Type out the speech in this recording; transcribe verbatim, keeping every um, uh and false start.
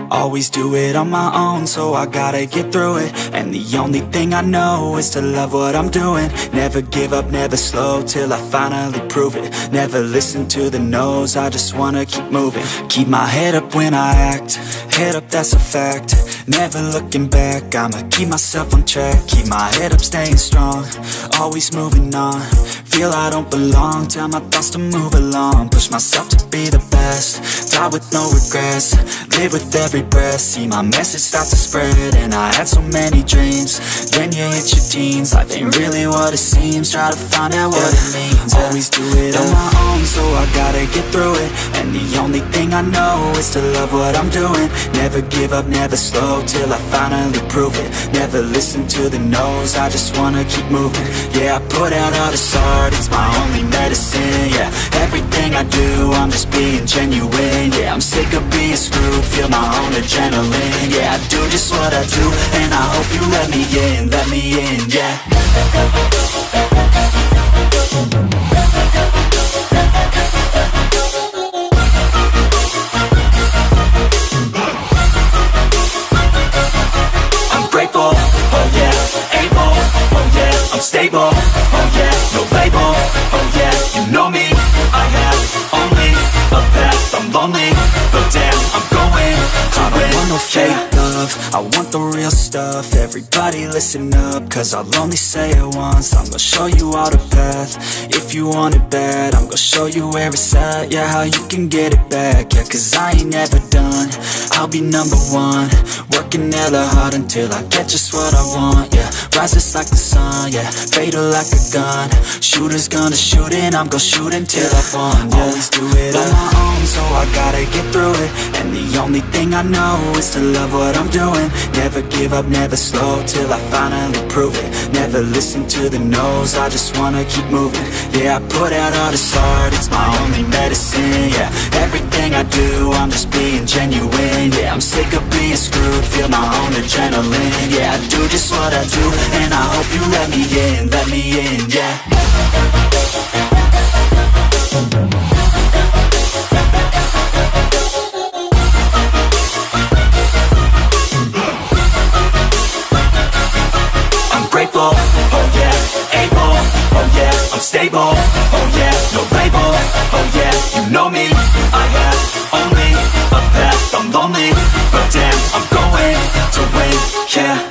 Always do it on my own, so I gotta get through it. And the only thing I know is to love what I'm doing. Never give up, never slow, till I finally prove it. Never listen to the no's, I just wanna keep moving. Keep my head up when I act, head up, that's a fact. Never looking back, I'ma keep myself on track. Keep my head up, staying strong, always moving on. Feel I don't belong, tell my thoughts to move along. Push myself to be the best, die with no regrets. Live with every breath, see my message start to spread. And I had so many dreams, then you hit your teens. Life ain't really what it seems, try to find out what it means. Always do it on my own, so I gotta get through it. And the only thing I know is to love what I'm doing. Never give up, never slow, till I finally prove it. Never listen to the no's, I just wanna keep moving. Yeah, I put out all this art, it's my only medicine. Yeah, everything I do, I'm just being genuine. Yeah, I'm sick of being screwed, feel my own adrenaline. Yeah, I do just what I do, and I hope you let me in, let me in, yeah. I'm stable, oh yeah, no label, oh yeah, you know me. I have only a path, I'm lonely, but damn, I'm going to I don't want no fake love, I want the real stuff. Everybody listen up, cause I'll only say it once. I'm gonna show you all the path, if you want it bad. I'm gonna show you where it's at, yeah, how you can get it back. Yeah, cause I ain't never done, I'll be number one. Working hella hard until I get just what I want, yeah. Rises like the sun, yeah, fatal like a gun. Shooters gonna shoot and I'm gonna shoot until I won, yeah. Always do it on my own, so I gotta get through it. And the only thing I know is to love what I'm doing. Never give up, never slow, till I finally prove it. Never listen to the no's, I just wanna keep moving. Yeah, I put out all this art, it's my only medicine. Yeah, everything I do, I'm just being genuine. Yeah, I'm sick of being screwed, feel my own adrenaline. Yeah, I do just what I do, and I hope you let me in, let me in, yeah. I'm grateful, oh yeah, able, oh yeah, I'm stable, oh yeah, no label, oh yeah, you know me. I have only a path, I'm lonely, but damn, I'm going to win, yeah.